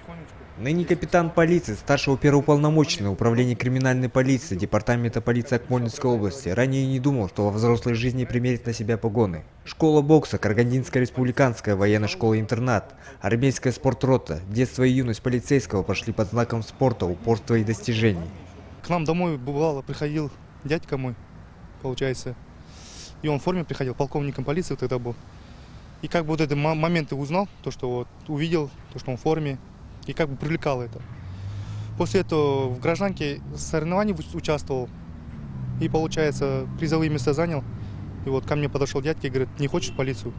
Ныне капитан полиции, старшего оперуполномоченного управления криминальной полиции Департамента полиции Акмолинской области, ранее не думал, что во взрослой жизни примерит на себя погоны. Школа бокса, Карагандинская республиканская военная школа-интернат, армейская спортрота, детство и юность полицейского прошли под знаком спорта, упорства и достижений. К нам домой бывало, приходил дядька мой, получается, и он в форме приходил, полковником полиции тогда был. И как бы вот эти моменты узнал, то, что вот увидел, то, что он в форме, и как бы привлекало это. После этого в гражданке соревнований участвовал и, получается, призовые места занял. И вот ко мне подошел дядька и говорит: не хочешь в полицию?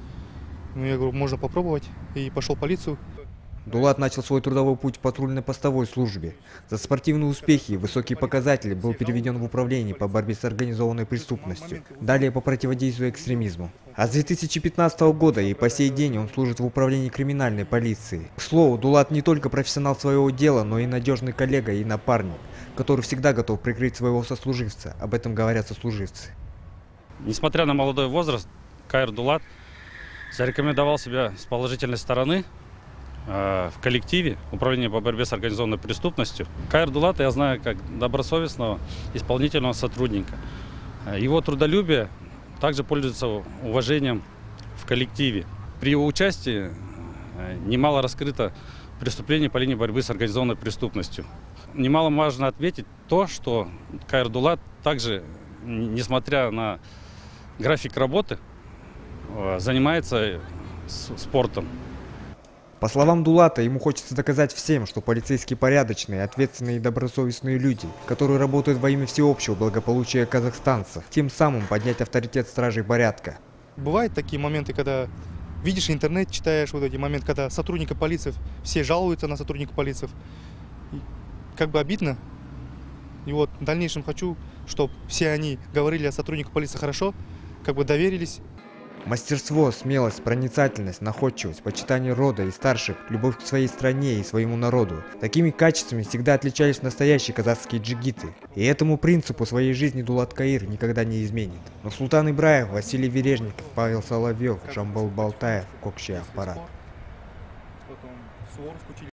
Ну, я говорю, можно попробовать, и пошел в полицию. Дулат начал свой трудовой путь в патрульно-постовой службе. За спортивные успехи и высокие показатели был переведен в управление по борьбе с организованной преступностью, далее по противодействию экстремизму. А с 2015 года и по сей день он служит в управлении криминальной полиции. К слову, Дулат не только профессионал своего дела, но и надежный коллега и напарник, который всегда готов прикрыть своего сослуживца. Об этом говорят сослуживцы. Несмотря на молодой возраст, Каир Дулат зарекомендовал себя с положительной стороны в коллективе управления по борьбе с организованной преступностью. Каир Дулата я знаю как добросовестного исполнительного сотрудника. Его трудолюбие также пользуется уважением в коллективе. При его участии немало раскрыто преступлений по линии борьбы с организованной преступностью. Немаловажно отметить то, что Каир Дулат также, несмотря на график работы, занимается спортом. По словам Дулата, ему хочется доказать всем, что полицейские порядочные, ответственные и добросовестные люди, которые работают во имя всеобщего благополучия казахстанцев, тем самым поднять авторитет стражей порядка. Бывают такие моменты, когда видишь интернет, читаешь вот эти моменты, когда сотрудники полиции, все жалуются на сотрудников полиции. И как бы обидно. И вот в дальнейшем хочу, чтобы все они говорили о сотрудниках полиции хорошо, как бы доверились. Мастерство, смелость, проницательность, находчивость, почитание рода и старших, любовь к своей стране и своему народу. Такими качествами всегда отличались настоящие казахские джигиты. И этому принципу своей жизни Дулат Каир никогда не изменит. Нурсултан Ибраев, Василий Вережников, Павел Соловьев, Жамбал Балтаев, Кокши Ахпарат.